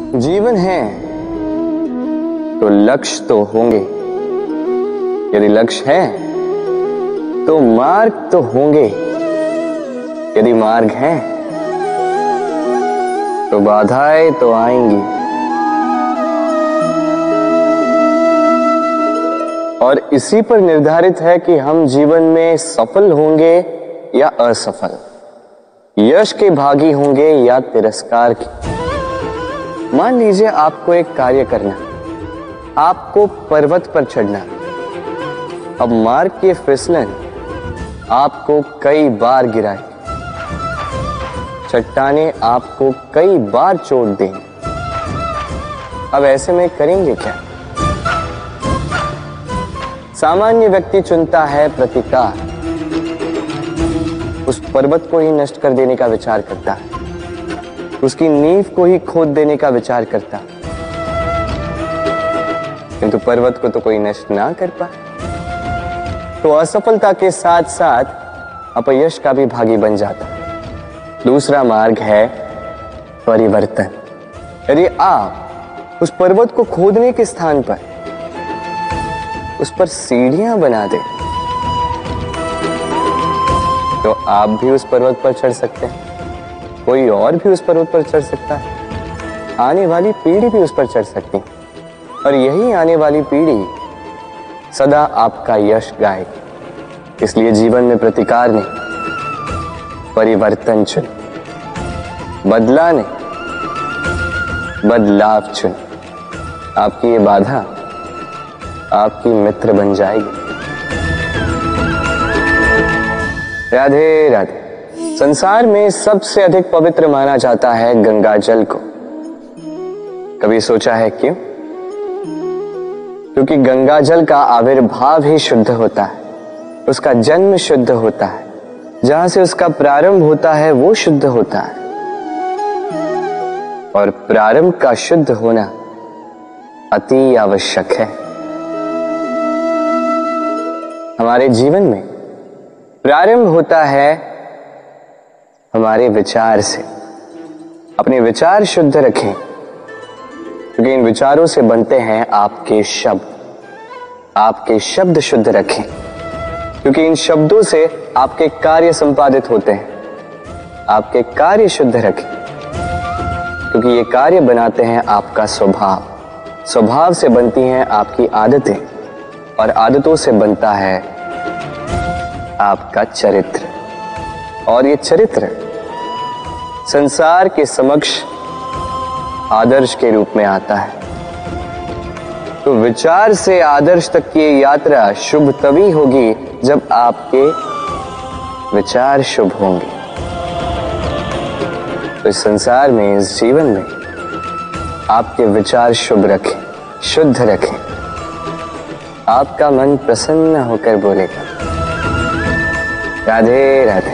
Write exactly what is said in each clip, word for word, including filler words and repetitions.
जीवन है तो लक्ष्य तो होंगे, यदि लक्ष्य है तो मार्ग तो होंगे, यदि मार्ग है तो बाधाएं तो आएंगी। और इसी पर निर्धारित है कि हम जीवन में सफल होंगे या असफल, यश के भागी होंगे या तिरस्कार के। मान लीजिए आपको एक कार्य करना, आपको पर्वत पर चढ़ना। अब मार्ग के फिसलन आपको कई बार गिराए, चट्टानें आपको कई बार चोट देंगी। अब ऐसे में करेंगे क्या? सामान्य व्यक्ति चुनता है प्रतिकार, उस पर्वत को ही नष्ट कर देने का विचार करता है, उसकी नींव को ही खोद देने का विचार करता, किंतु पर्वत को तो कोई नष्ट ना कर पाए, तो असफलता के साथ साथ अपयश का भी भागी बन जाता है। दूसरा मार्ग है परिवर्तन। यदि आप उस पर्वत को खोदने के स्थान पर उस पर सीढ़ियां बना दें तो आप भी उस पर्वत पर चढ़ सकते हैं, कोई और भी उस पर्वत पर चढ़ सकता है, आने वाली पीढ़ी भी उस पर चढ़ सकती है, और यही आने वाली पीढ़ी सदा आपका यश गाएगी। इसलिए जीवन में प्रतिकार नहीं, परिवर्तन चुन, बदला नहीं, बदलाव चुन। आपकी ये बाधा आपकी मित्र बन जाएगी। राधे राधे। संसार में सबसे अधिक पवित्र माना जाता है गंगा जल को। कभी सोचा है क्यों? क्योंकि गंगा जल का आविर्भाव ही शुद्ध होता है, उसका जन्म शुद्ध होता है, जहां से उसका प्रारंभ होता है वो शुद्ध होता है। और प्रारंभ का शुद्ध होना अति आवश्यक है। हमारे जीवन में प्रारंभ होता है हमारे विचार से। अपने विचार शुद्ध रखें, क्योंकि इन विचारों से बनते हैं आपके शब्द। आपके शब्द शुद्ध रखें, क्योंकि इन शब्दों से आपके कार्य संपादित होते हैं। आपके कार्य शुद्ध रखें, क्योंकि ये कार्य बनाते हैं आपका स्वभाव। स्वभाव से बनती हैं आपकी आदतें, और आदतों से बनता है आपका चरित्र। और ये चरित्र संसार के समक्ष आदर्श के रूप में आता है। तो विचार से आदर्श तक की यात्रा शुभ तभी होगी जब आपके विचार शुभ होंगे। तो इस संसार में, इस जीवन में आपके विचार शुभ रखें, शुद्ध रखें। आपका मन प्रसन्न होकर बोलेगा राधे राधे।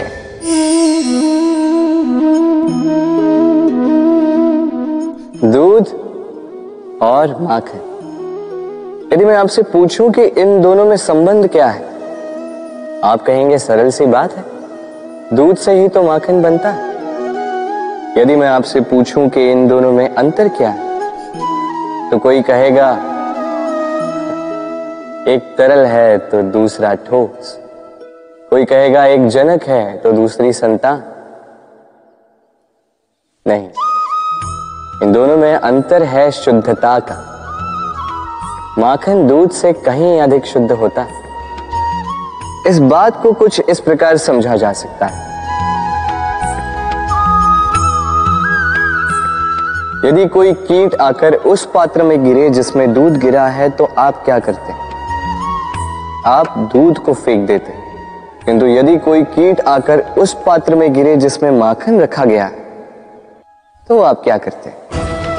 दूध और माखन। यदि मैं आपसे पूछूं कि इन दोनों में संबंध क्या है, आप कहेंगे सरल सी बात है, दूध से ही तो माखन बनता है। यदि मैं आपसे पूछूं कि इन दोनों में अंतर क्या है, तो कोई कहेगा एक तरल है तो दूसरा ठोस, कोई कहेगा एक जनक है तो दूसरी संतान। नहीं, इन दोनों में अंतर है शुद्धता का। माखन दूध से कहीं अधिक शुद्ध होता है। इस बात को कुछ इस प्रकार समझा जा सकता है। यदि कोई कीट आकर उस पात्र में गिरे जिसमें दूध गिरा है, तो आप क्या करते हैं? आप दूध को फेंक देते हैं। किंतु यदि कोई कीट आकर उस पात्र में गिरे जिसमें माखन रखा गया है, तो आप क्या करते हैं?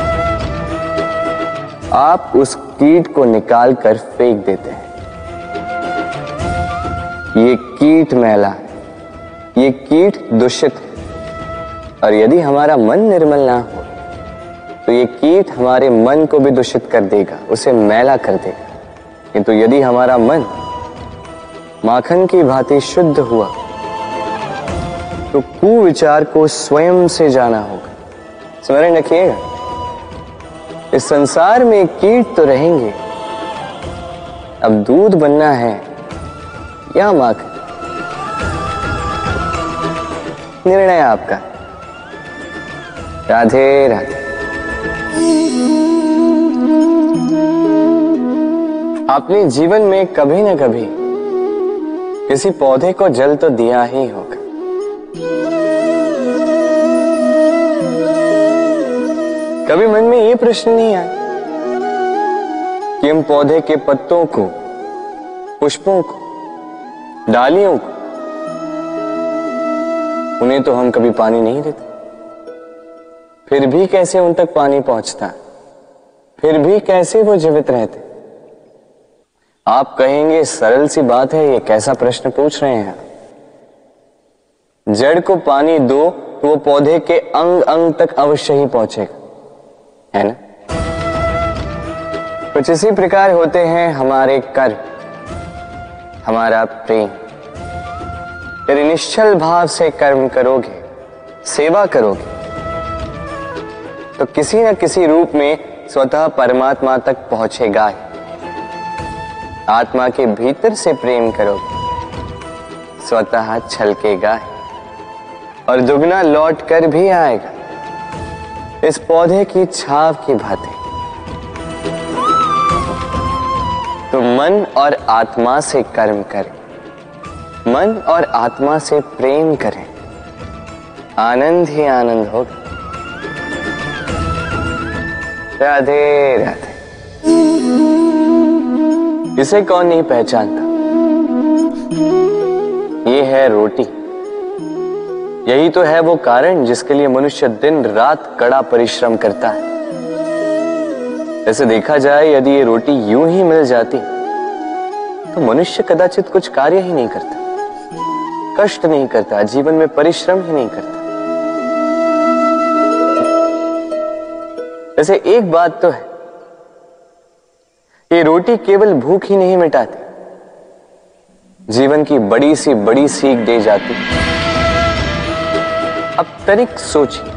आप उस कीट को निकाल कर फेंक देते हैं। ये कीट मैला, ये कीट दूषित है। और यदि हमारा मन निर्मल ना हो, तो ये कीट हमारे मन को भी दूषित कर देगा, उसे मैला कर देगा। किंतु यदि हमारा मन माखन की भांति शुद्ध हुआ, तो कुविचार को स्वयं से जाना होगा। स्मरण रखिएगा, इस संसार में कीट तो रहेंगे, अब दूध बनना है या माखन, निर्णय आपका। राधे राधे। आपने जीवन में कभी न कभी किसी पौधे को जल तो दिया ही होगा। कभी मन में ये प्रश्न नहीं आया कि हम पौधे के पत्तों को, पुष्पों को, डालियों को, उन्हें तो हम कभी पानी नहीं देते, फिर भी कैसे उन तक पानी पहुंचता, फिर भी कैसे वो जीवित रहते। आप कहेंगे सरल सी बात है, ये कैसा प्रश्न पूछ रहे हैं। जड़ को पानी दो तो वो पौधे के अंग अंग तक अवश्य ही पहुंचेगा, है ना। कुछ इसी प्रकार होते हैं हमारे कर्म, हमारा प्रेम। यदि निश्चल भाव से कर्म करोगे, सेवा करोगे, तो किसी न किसी रूप में स्वतः परमात्मा तक पहुंचेगा ही। आत्मा के भीतर से प्रेम करोगे, स्वतः छलकेगा ही और दुगना लौट कर भी आएगा, इस पौधे की छाव की भांति। तो मन और आत्मा से कर्म करें, मन और आत्मा से प्रेम करें, आनंद ही आनंद होगा। राधे राधे। इसे कौन नहीं पहचानता, ये है रोटी। यही तो है वो कारण जिसके लिए मनुष्य दिन रात कड़ा परिश्रम करता है। ऐसे देखा जाए, यदि ये रोटी यूं ही मिल जाती तो मनुष्य कदाचित कुछ कार्य ही नहीं करता, कष्ट नहीं करता, जीवन में परिश्रम ही नहीं करता। वैसे एक बात तो है, ये रोटी केवल भूख ही नहीं मिटाती, जीवन की बड़ी सी बड़ी सीख दे जाती। अब तनिक सोचिए,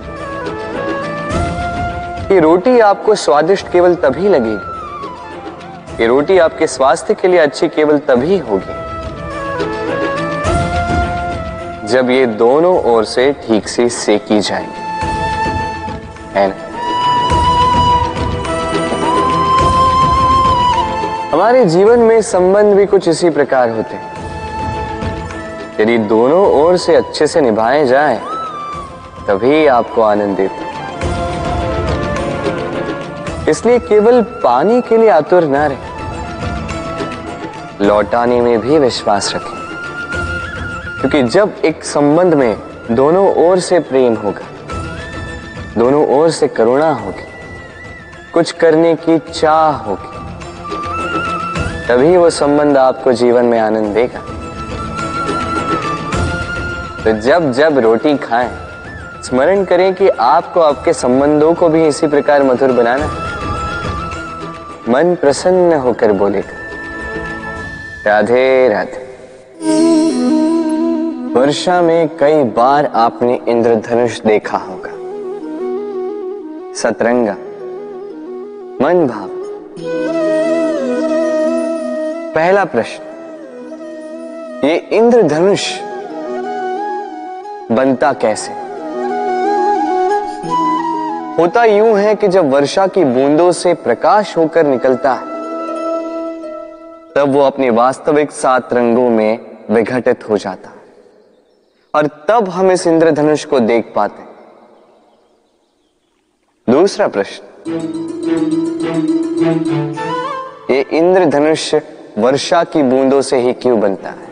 ये रोटी आपको स्वादिष्ट केवल तभी लगेगी, ये रोटी आपके स्वास्थ्य के लिए अच्छी केवल तभी होगी जब ये दोनों ओर से ठीक से सेकी जाएगी, है ना। हमारे जीवन में संबंध भी कुछ इसी प्रकार होते हैं। यदि दोनों ओर से अच्छे से निभाए जाए तभी आपको आनंद देते। इसलिए केवल पानी के लिए आतुर ना रहे, लौटाने में भी विश्वास रखें। क्योंकि जब एक संबंध में दोनों ओर से प्रेम होगा, दोनों ओर से करुणा होगी, कुछ करने की चाह होगी, तभी वो संबंध आपको जीवन में आनंद देगा। तो जब जब रोटी खाएं, स्मरण करें कि आपको आपके संबंधों को भी इसी प्रकार मधुर बनाना है। मन प्रसन्न होकर बोलेगा, राधे राधे। वर्षा में कई बार आपने इंद्रधनुष देखा होगा, सतरंगा, मन भाव। पहला प्रश्न, ये इंद्रधनुष बनता कैसे? होता यूं है कि जब वर्षा की बूंदों से प्रकाश होकर निकलता है, तब वो अपने वास्तविक सात रंगों में विघटित हो जाता है और तब हम इस इंद्रधनुष को देख पाते हैं। दूसरा प्रश्न, ये इंद्रधनुष वर्षा की बूंदों से ही क्यों बनता है?